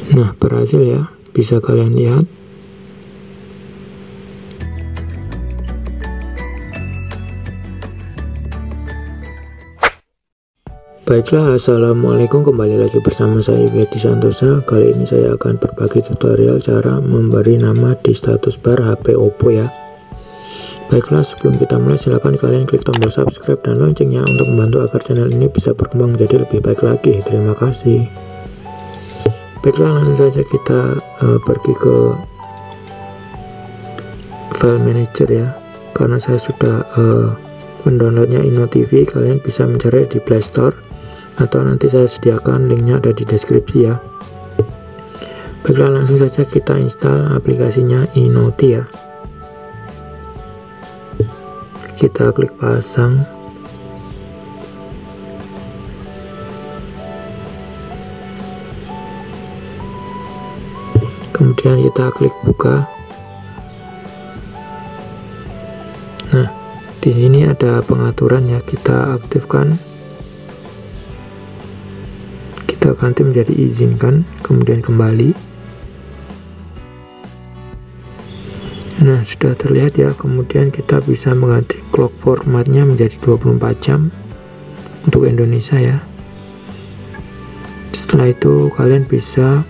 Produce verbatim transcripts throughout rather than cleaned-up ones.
Nah, berhasil ya, bisa kalian lihat. Baiklah, assalamualaikum, kembali lagi bersama saya Yudi Santosa. Kali ini saya akan berbagi tutorial cara memberi nama di status bar H P Oppo ya. Baiklah, sebelum kita mulai silahkan kalian klik tombol subscribe dan loncengnya untuk membantu agar channel ini bisa berkembang menjadi lebih baik lagi. Terima kasih. Baiklah, langsung saja kita uh, pergi ke file manager ya. Karena saya sudah uh, mendownloadnya InnoTV, kalian bisa mencari di Play Store atau nanti saya sediakan linknya ada di deskripsi ya. Baiklah, langsung saja kita install aplikasinya Innoti ya. Kita klik pasang. Kemudian kita klik buka. Nah, di sini ada pengaturan ya, kita aktifkan. Kita ganti menjadi izinkan, kemudian kembali. Nah, sudah terlihat ya. Kemudian kita bisa mengganti clock formatnya menjadi dua puluh empat jam untuk Indonesia ya. Setelah itu kalian bisa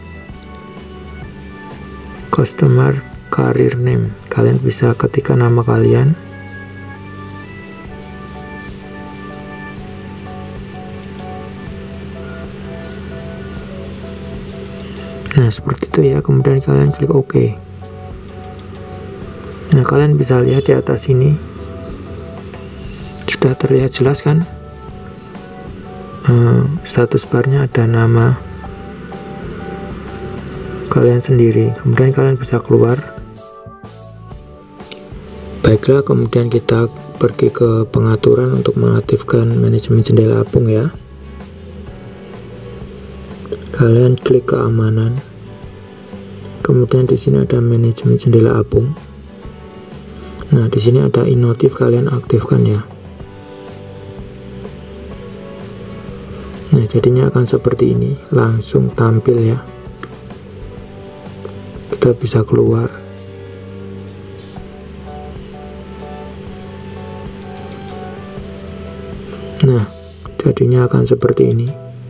customer career name, kalian bisa ketikkan nama kalian. Nah, seperti itu ya. Kemudian kalian klik OK. Nah, kalian bisa lihat di atas ini sudah terlihat jelas kan, uh, status barnya ada nama kalian sendiri. Kemudian kalian bisa keluar. Baiklah, kemudian kita pergi ke pengaturan untuk mengaktifkan manajemen jendela apung ya. Kalian klik keamanan. Kemudian di sini ada manajemen jendela apung. Nah, di sini ada Innotif, kalian aktifkan ya. Nah, jadinya akan seperti ini, langsung tampil ya. Kita bisa keluar. Nah, jadinya akan seperti ini.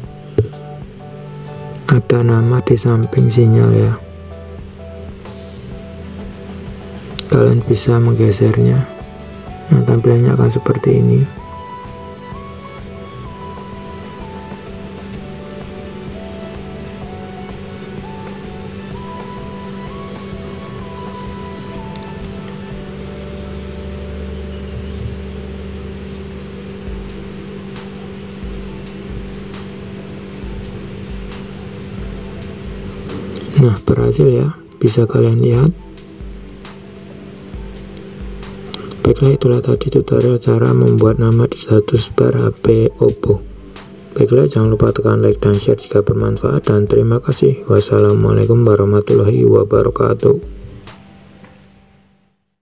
Ada nama di samping sinyal ya. Kalian bisa menggesernya. Nah, tampilannya akan seperti ini. Nah, berhasil ya, bisa kalian lihat. Baiklah, itulah tadi tutorial cara membuat nama di status bar H P Oppo. Baiklah, jangan lupa tekan like dan share jika bermanfaat, dan terima kasih. Wassalamualaikum warahmatullahi wabarakatuh.